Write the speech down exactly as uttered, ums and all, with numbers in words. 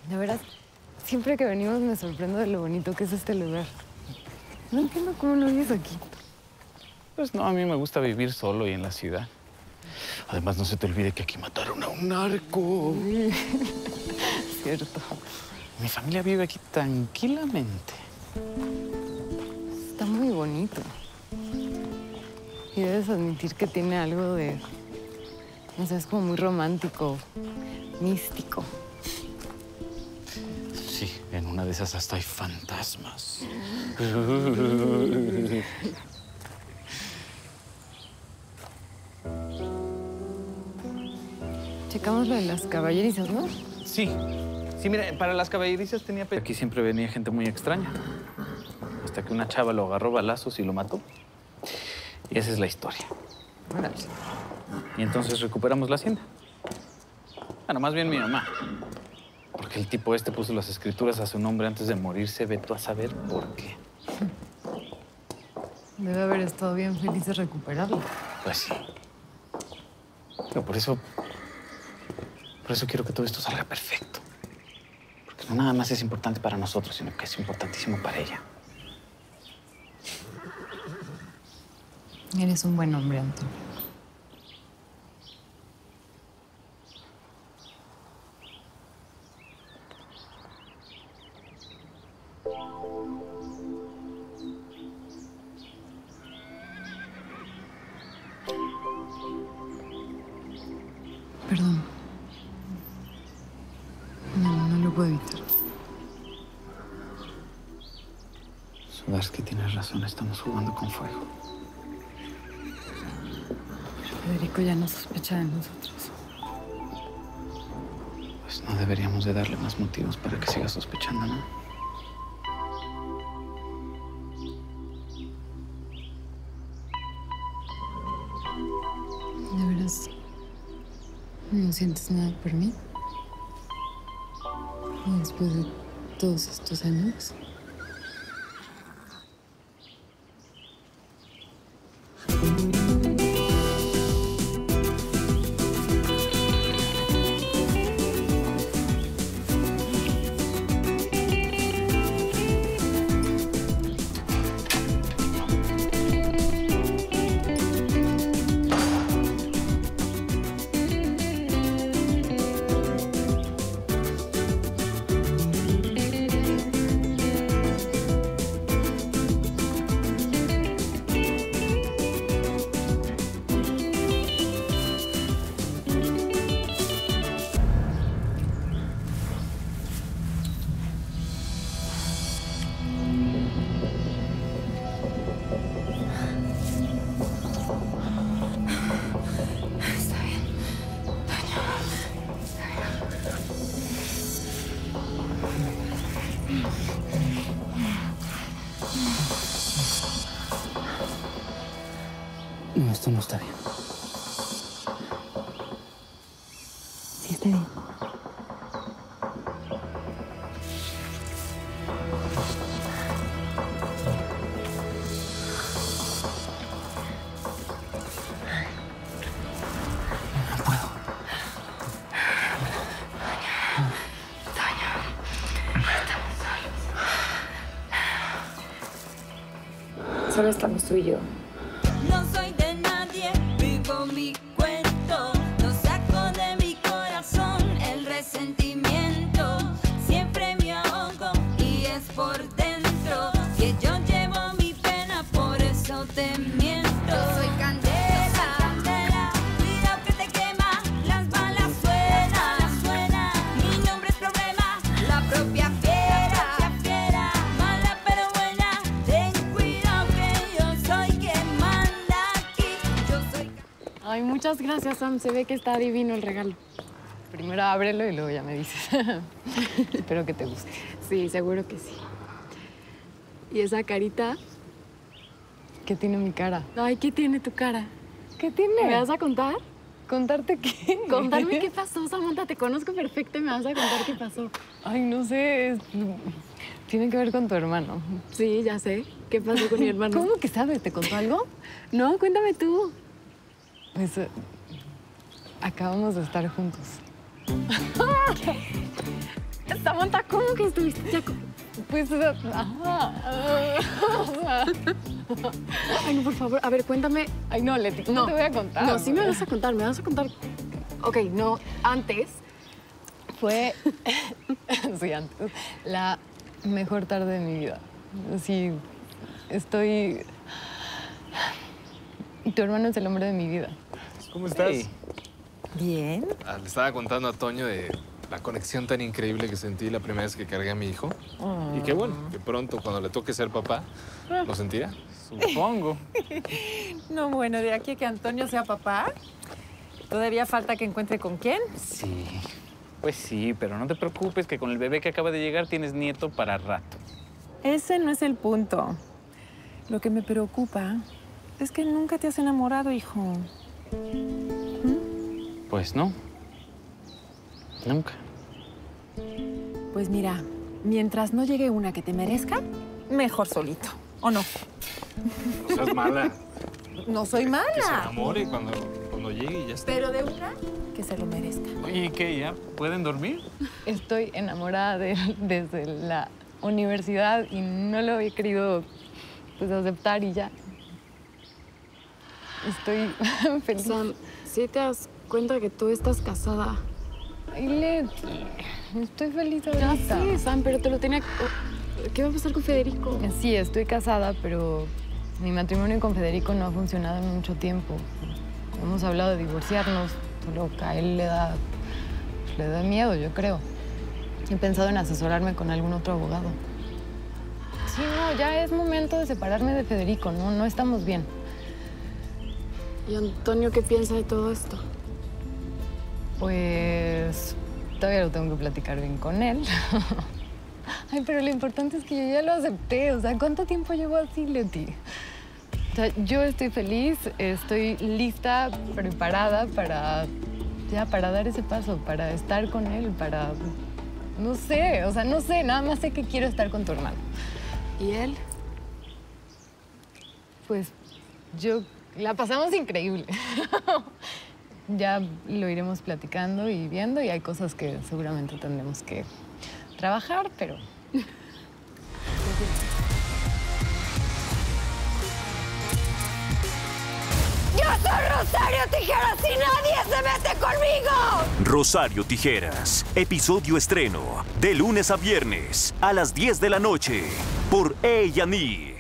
De veras, siempre que venimos me sorprendo de lo bonito que es este lugar. No entiendo cómo no vives aquí. Pues no, a mí me gusta vivir solo y en la ciudad. Además, no se te olvide que aquí mataron a un narco. Sí. Cierto. Mi familia vive aquí tranquilamente. Está muy bonito. Y debes admitir que tiene algo de... No sé, es como muy romántico, místico. Sí, en una de esas hasta hay fantasmas. Checamos lo de las caballerizas, ¿no? Sí. Sí, mira, para las caballerizas tenía... Aquí siempre venía gente muy extraña. Hasta que una chava lo agarró balazos y lo mató. Y esa es la historia. Órale. Y entonces recuperamos la hacienda. Bueno, más bien mi mamá. Porque el tipo este puso las escrituras a su nombre antes de morirse. Ve tú a saber por qué. Debe haber estado bien feliz de recuperarlo. Pues sí. Pero por eso... Por eso quiero que todo esto salga perfecto. Porque no nada más es importante para nosotros, sino que es importantísimo para ella. Eres un buen hombre, Antonio. Perdón. No, no lo puedo evitar. Sudarsky, tienes razón, estamos jugando con fuego. Federico ya no sospecha de nosotros. Pues no deberíamos de darle más motivos para que siga sospechando, ¿no? ¿De veras no sientes nada por mí? ¿Y después de todos estos años? No, esto no está bien. Sí, está bien. No puedo. Toño, estamos solos. Solo estamos tú y yo. No soy de nadie, vivo mi cuento. No saco de mi corazón el resentimiento. Siempre me ahogo y es por dentro. Que yo llevo mi pena, por eso te miento. Soy candela, candela, cuidado que te quema. Las balas suenan, suena. Mi nombre es problema, la propia fiera, fiera. Mala pero buena, ten cuidado que yo soy quien manda aquí. Yo soy... Ay, muchas gracias, Sam. Se ve que está divino el regalo. Primero ábrelo y luego ya me dices. Espero que te guste. Sí, seguro que sí. ¿Y esa carita? ¿Qué tiene mi cara? Ay, ¿qué tiene tu cara? ¿Qué tiene? ¿Me vas a contar? ¿Contarte qué? Contarme qué pasó, Samantha. Te conozco perfecto y me vas a contar qué pasó. Ay, no sé. es- Tiene que ver con tu hermano. Sí, ya sé. ¿Qué pasó con mi hermano? ¿Cómo que sabes? ¿Te contó algo? No, cuéntame tú. Pues eh, acabamos de estar juntos. Samantha, ¿cómo que estuviste ya con...? Pues, ajá. Ay, no, por favor, a ver, cuéntame. Ay, no, Leti, no, No te voy a contar. No, sí me vas a contar, me vas a contar. Ok, no, antes. Fue, sí, antes, la mejor tarde de mi vida. Sí, estoy... Tu hermano es el hombre de mi vida. ¿Cómo estás? Hey. Bien. Ah, le estaba contando a Toño de la conexión tan increíble que sentí la primera vez que cargué a mi hijo. Y qué bueno, que pronto, cuando le toque ser papá, lo sentirá. Supongo. No, bueno, de aquí a que Antonio sea papá, ¿todavía falta que encuentre con quién? Sí, pues sí, pero no te preocupes que con el bebé que acaba de llegar tienes nieto para rato. Ese no es el punto. Lo que me preocupa es que nunca te has enamorado, hijo. Pues no. Nunca. Pues mira, mientras no llegue una que te merezca, mejor solito, ¿o no? No seas mala. No soy Que se mala, enamore cuando, cuando llegue y ya está. pero de una que se lo merezca. Oye, ¿y qué? ¿Ya pueden dormir? Estoy enamorada de él desde la universidad y no lo había querido, pues, aceptar y ya. Estoy feliz. Sam, ¿sí te das cuenta que tú estás casada? Ay, Leti, estoy feliz Ya ahorita. sí, Sam, pero te lo tenía... ¿Qué va a pasar con Federico? Sí, estoy casada, pero mi matrimonio con Federico no ha funcionado en mucho tiempo. Hemos hablado de divorciarnos, solo que a él le da, le da miedo, yo creo. He pensado en asesorarme con algún otro abogado. Sí, no, ya es momento de separarme de Federico, no, no estamos bien. ¿Y Antonio qué piensa de todo esto? Pues todavía lo tengo que platicar bien con él. Ay, pero lo importante es que yo ya lo acepté. O sea, ¿cuánto tiempo llevo así, Leti? O sea, yo estoy feliz, estoy lista, preparada para, ya, para dar ese paso, para estar con él, para... No sé, o sea, no sé, nada más sé que quiero estar con tu hermano. ¿Y él? Pues yo la pasamos increíble. Ya lo iremos platicando y viendo y hay cosas que seguramente tendremos que trabajar, pero... ¡Yo soy Rosario Tijeras y nadie se mete conmigo! Rosario Tijeras, episodio estreno, de lunes a viernes, a las diez de la noche, por A and E.